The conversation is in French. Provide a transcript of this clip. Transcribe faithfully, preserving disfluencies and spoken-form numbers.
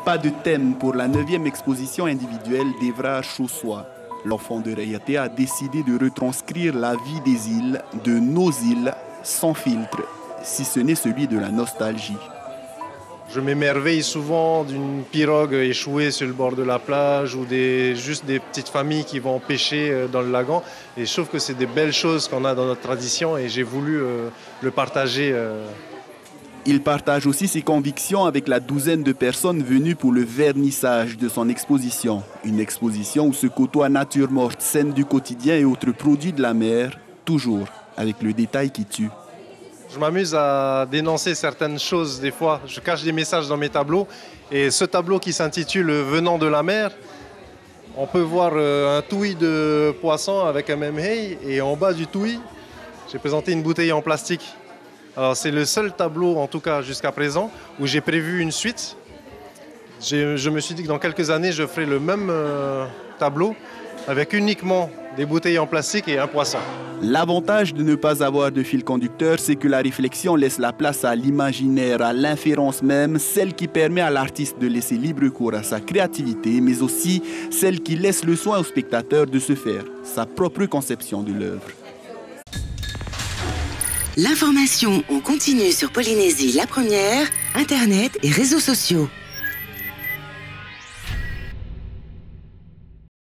Pas de thème pour la neuvième exposition individuelle d'Evra Chossois. L'enfant de Rayaté a décidé de retranscrire la vie des îles, de nos îles, sans filtre, si ce n'est celui de la nostalgie. Je m'émerveille souvent d'une pirogue échouée sur le bord de la plage ou des, juste des petites familles qui vont pêcher dans le lagon. Et je trouve que c'est des belles choses qu'on a dans notre tradition et j'ai voulu euh, le partager. Euh. Il partage aussi ses convictions avec la douzaine de personnes venues pour le vernissage de son exposition. Une exposition où se côtoient nature morte, scènes du quotidien et autres produits de la mer, toujours avec le détail qui tue. Je m'amuse à dénoncer certaines choses des fois. Je cache des messages dans mes tableaux. Et ce tableau qui s'intitule « Venant de la mer », on peut voir un touï de poisson avec un memhei. Et en bas du touï, j'ai présenté une bouteille en plastique. Alors c'est le seul tableau, en tout cas jusqu'à présent, où j'ai prévu une suite. J'ai, je me suis dit que dans quelques années, je ferai le même euh, tableau avec uniquement des bouteilles en plastique et un poisson. L'avantage de ne pas avoir de fil conducteur, c'est que la réflexion laisse la place à l'imaginaire, à l'inférence même, celle qui permet à l'artiste de laisser libre cours à sa créativité, mais aussi celle qui laisse le soin au spectateur de se faire sa propre conception de l'œuvre. L'information en continu sur Polynésie la première, Internet et réseaux sociaux.